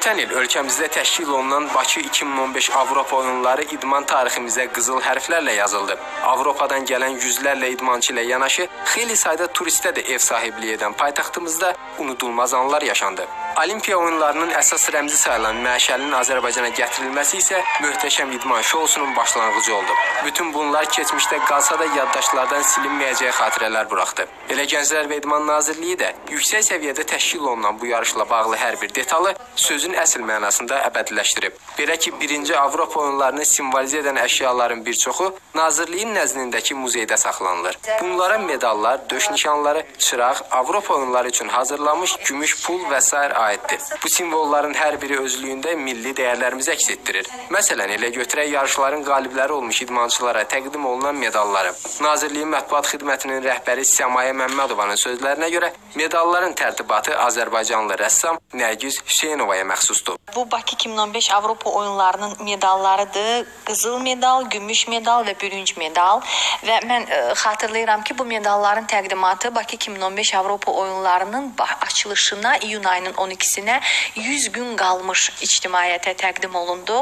Ötən il ölkəmizdə təşkil olunan Bakı 2015 Avropa oyunları idman tariximizə qızıl hərflərlə yazıldı. Avropadan gələn yüzlərlə idmançı ilə yanaşı, xeyli sayda turistə də ev sahibliyi edən paytaxtımızda unudulmaz anlar yaşandı. Olimpiya oyunlarının əsas rəmzi sayılan məşəlin Azərbaycana gətirilməsi isə möhtəşəm idman şousunun başlanğıcı oldu. Bütün bunlar keçmişdə qalsa da yaddaşlardan silinməyəcək xatirələr buraxdı. Elə Gənclər və İdman Nazirliyi də yüksək səviyyədə təşkil olunan bu yarışla bağlı hər bir detalı sözün əsl mənasında əbədiləşdirib. Belə ki, 1-ci Avropa oyunlarını simvolizə edən əşyaların bir çoxu Nazirliyin nəzdindəki muzeydə saxlanılır. Bunlara medallar, döş nişanları, çıraq, Avropa oyunları üçün hazırlanmış gümüş pul və s. aiddir. Bu simvolların hər biri özlüyündə milli dəyərlərimizi əks etdirir. Məsələn, elə götürək yarışların qalibləri olmuş idmançılara təqdim olunan medalları. Nazirliyin mətbuat xidmətinin rəhbəri Səmayə Məmmədovanın sözlərinə görə medalların tərtibatı Azərbaycanlı rəssam Nərgiz Hüseynovaya məxsusdur. Bu Bakı 2015 Avropa oyunlarının medallarıdır. Qızıl medal, gümüş medal və bürünc medal. Və mən xatırlayıram ki, bu medalların təqdimatı Bakı 2015 Avropa oyunlarının açılışına iyun ayının 12-sinə 100 gün qalmış ictimaiyyətə təqdim olundu.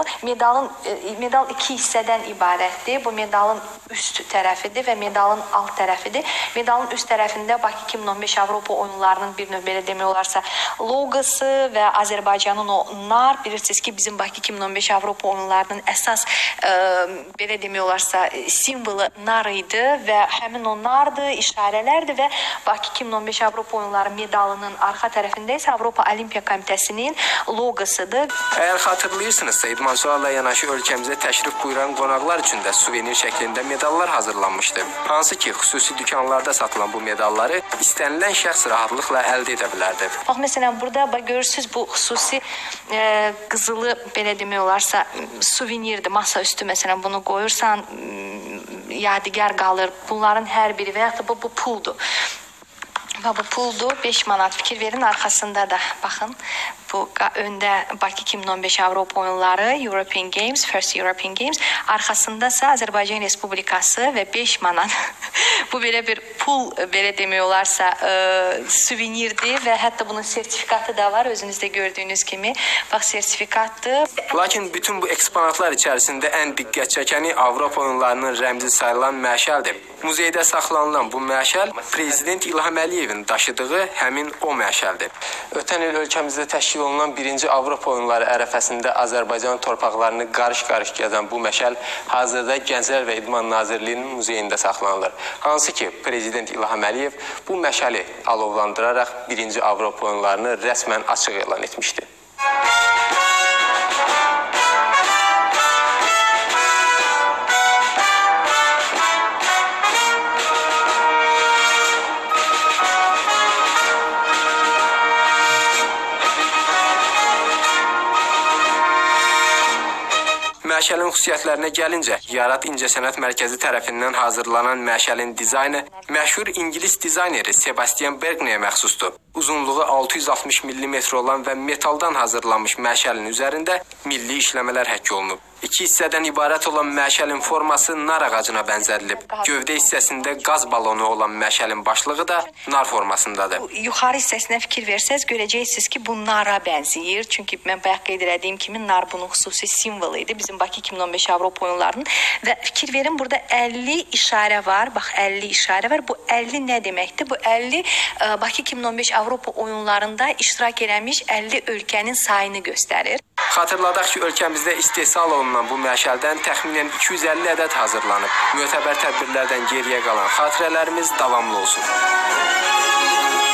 Medal iki hissədən ibarətdir. Bu medalın üst tərəfidir və medalın alt tərəfidir. Medalın üst tərəfində Bakı 2015 Avropa oyunlarının bir növ belə demək olarsa logosu və Azərbaycanın o nar, bilirsiniz ki, bizim Bakı 2015 Avropa oyunlarının əsas belə demək olarsa simvolu nar idi və həmin o nardır, işarələrdir və Bakı 2015 Avropa oyunları medalının arxa tərəfində isə Avropa Olimpiya Komitəsinin logosudur. Əgər xatırlayırsınızsa, idmançılarla yanaşı ölkəmizə təşrif buyuran qonaqlar üçün də suvenir şəklində medallar hazırlanmışdı. Hansı ki, xüsusi dükanlarda satılan bu medalları istənilən şəxs rahatlıqla əldə edə bilərdi. Bax, məsələn, burada görürsünüz bu xüsusi qızılı belə demək olarsa suvenirdir. Masa üstü məsələn bunu qoyursan, yadigar qalır. Bunların hər biri və yaxud da bu puldur. Və bu puldur, 5 manat. Fikir verin, arxasında da baxın. Bu öndə Bakı 2015 Avropa oyunları, European Games, First European Games. Arxasında isə Azərbaycan Respublikası və 5 manat. Bu belə bir pul, belə demək olarsa, suvenirdir və hətta bunun sertifikatı da var, özünüzdə gördüyünüz kimi. Bax, sertifikatdır. Lakin bütün bu eksponatlar içərisində ən diqqət çəkəni Avropa oyunlarının rəmzi sayılan məşəldir. Muzeydə saxlanılan bu məşəl Prezident İlham Əliyevin daşıdığı həmin o məşəldir. Ötən il ölkəmizdə təşkil olunan 1-ci Avropa oyunları ərəfəsində Azərbaycan torpaqlarını qarış-qarış gəzən bu məşəl hazırda Gənclər və İdman Nazirliyinin muzeyində saxlanılır. Hansı ki, Prezident İlham Əliyev bu məşəli alovlandıraraq 1-ci Avropa oyunlarını rəsmən açıq elan etmişdi. Məşəlin xüsusiyyətlərinə gəlincə, Yarat İncəsənət Mərkəzi tərəfindən hazırlanan məşəlin dizaynı məşhur İngilis dizayneri Sebastian Bergneyə məxsusdur. Uzunluğu 660 mm olan və metaldan hazırlanmış məşəlin üzərində milli işləmələr həkk olunub. 2 hissədən ibarət olan məşəlin forması nar ağacına bənzədilib. Gövdə hissəsində qaz balonu olan məşəlin başlığı da nar formasındadır. Yuxarı hissəsinə fikir versəz, görəcəksiniz ki, bu nara bənzəyir. Çünki mən bayaq qeyd etdiyim kimi nar bunun xüsusi simvolu idi bizim Bakı 2015 Avropa oyunlarının. Və fikir verin, burada 50 işarə var. Bax, 50 işarə var. Bu 50 nə deməkdir? Bu 50 Bakı 2015 Avropa oyunlarında iştirak eləmiş 50 ölkənin sayını göstərir. Xatırladaq ki, ölkəmizdə istehsal olunan bu məşəldən təxminən 250 ədəd hazırlanıb. Mötəbər tədbirlərdən geriyə qalan xatirələrimiz davamlı olsun.